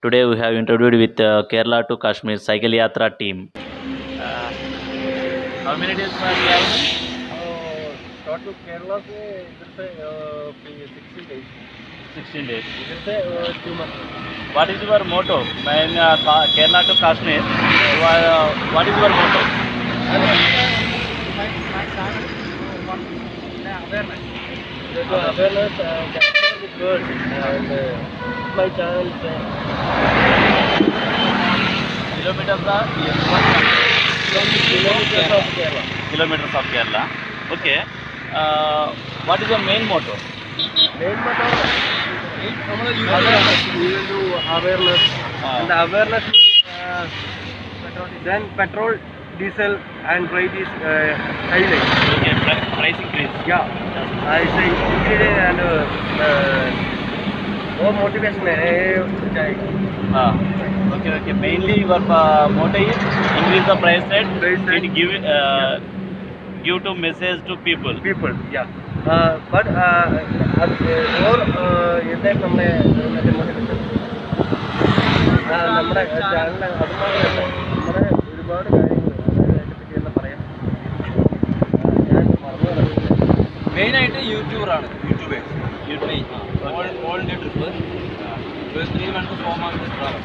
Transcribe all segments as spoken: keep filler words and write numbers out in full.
Today we have interviewed with uh, Kerala to Kashmir Cycle Yatra team. Uh, how many days were we having? और total Kerala से इधर से sixty days sixteen days. इधर से two month What is your motto? When uh, Ka- Kerala to Kashmir, uh, what is your motto? the awareness and capture the bird and uh, my channel is uh, Kilometers are kilometers of Kerala. kilometers of Kerala. Okay. Uh, what is your main motto? Main motto awareness. We will do awareness Ah. and the awareness uh, then petrol, diesel and rate is uh, highlight. Okay. Pri- price increase. Yeah, I say increase and uh, uh, more motivation है चाहिए. Ah. Okay. Okay. Mainly your uh, motto is increase the price rate. Price rate. It give uh, give to message to people. People, yeah. Uh, but uh, और എന്തായാലും നമ്മളെ മറ്റേ motivation നമ്മുടെ ചാനലിൽ അതുമാത്രമല്ല നമ്മുടെ ഒരുപാട് കാര്യങ്ങൾ അതിനെപ്പറ്റി എന്താ പറയാം ഞാൻ മറന്നു കിടക്കുന്നു. മെയിനായിട്ട് യൂട്യൂബറാണ് YouTubers YouTube. All all India trip three months four months travel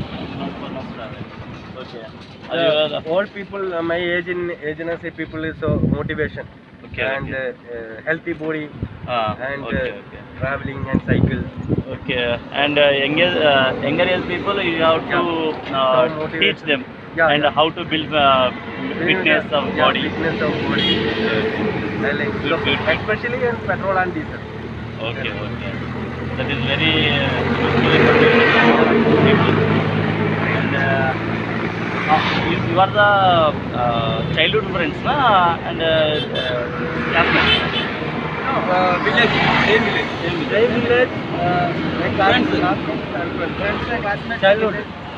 Okay. Uh, all people uh, my age in agency people is so motivation Okay, and okay. Uh, uh, healthy body Ah, and okay, uh, okay. traveling and cycle. Okay. And uh, younger uh, younger age people, you have to uh, So motivate teach them Yeah, and yeah. how to build uh, fitness of yeah, body. fitness of body. I like Good, so, good, good. especially in petrol and diesel. Okay, okay. That is very uh, useful for people. And uh, uh, you, you are the uh, childhood friends, na? And uh, uh, classmates. No, uh, village, same village. Same village. Same village, uh, like Friends. classmates and friends. Friends, classmates. Childhood.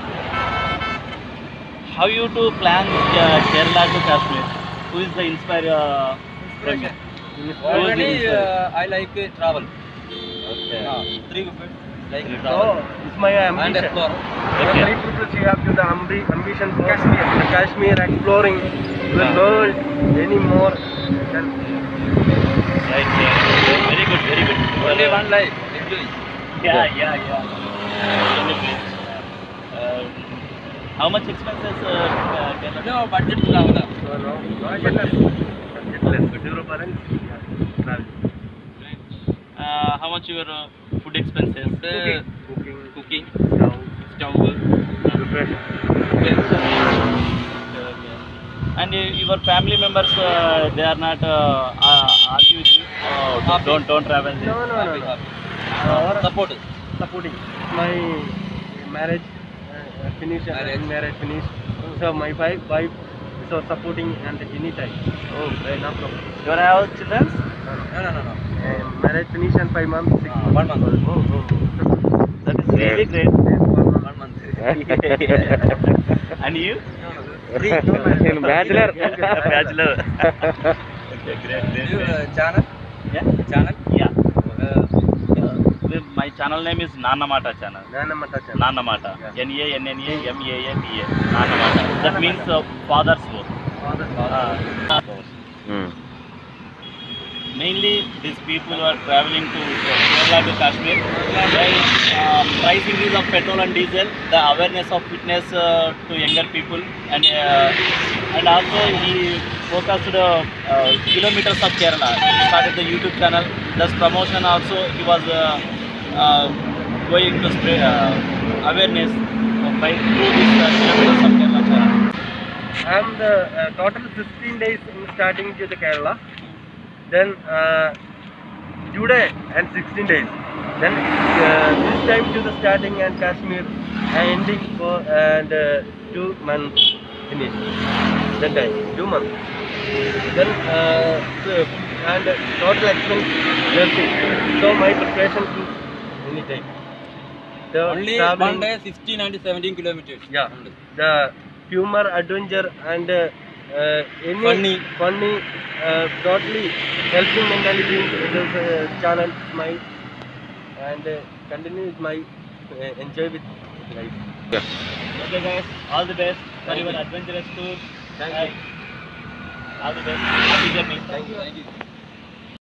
How you to plan uh, Kerala to Kashmir? Who is the inspire uh, from you? Already, uh, I like uh, travel. Okay. Uh, three people like Three So travel it's my and ambition. explore. Okay. Three people you have to the ambi- ambition for Kashmir. Kashmir exploring the Ah. world anymore. Than Right, yeah. Very good, very good. Only one life. Enjoy. Yeah, yeah, yeah. Really great. Uh, how much expenses uh, uh, Kerala? No budget traveler. So no, budgetless. Budgetless. Zero balance. Travel. Uh, how much your uh, food expenses? Food, uh, Cooking, cooking, stove, stove, preparation. Okay, okay. And uh, your family members, uh, they are not uh, uh, argue with you? Oh, Happy. don't, don't travel this. No, no, no, no. Uh, support. Supporting my marriage uh, finish Marriage. marriage. marriage finish. So my wife, wife so supporting and anytime. Oh, Uh, no problem. you have children? No, no. No, no, no, no. Uh, marriage finish and five months, six Uh, months. one month. Oh, oh, oh. That is really great. Yes, one month. One month. And you? Three. Bachelor. Bachelor. Okay, great, great, You, great. uh, channel? Yeah? Channel? Yeah. Uh, Uh, my channel name is Nanamata channel. Nanamata channel. Nanamata. Yeah. N A N N A M A M E A. Nanamata. That means uh, father's work. Father. Uh, mainly these people who are traveling to uh, Kerala to Kashmir. While uh, price increase of petrol and diesel, the awareness of fitness uh, to younger people, and uh, and also he focused uh, uh, kilometers of Kerala. He started the YouTube channel. Thus promotion also he was uh, uh, going to spread uh, awareness by through this uh, kilometers of Kerala channel. And uh, total fifteen days in starting to the Kerala. Then uh, today and sixteen days. Then uh, this time to the starting and Kashmir and ending for and uh, two months finish. That time two months. Then uh, so, and uh, total expense thirty. So my preparation to any time. The only traveling- one day sixteen and seventeen kilometers. Yeah. Only. The humor, adventure, and uh, uh, any Funny. funny, uh, totally helping mentality. This uh, channel, my and uh, continue with my uh, enjoy with life. Okay guys, all the best for Thank your you. adventurous tour. Thank And you. all the best. Happy journey. Thank you. Thank you.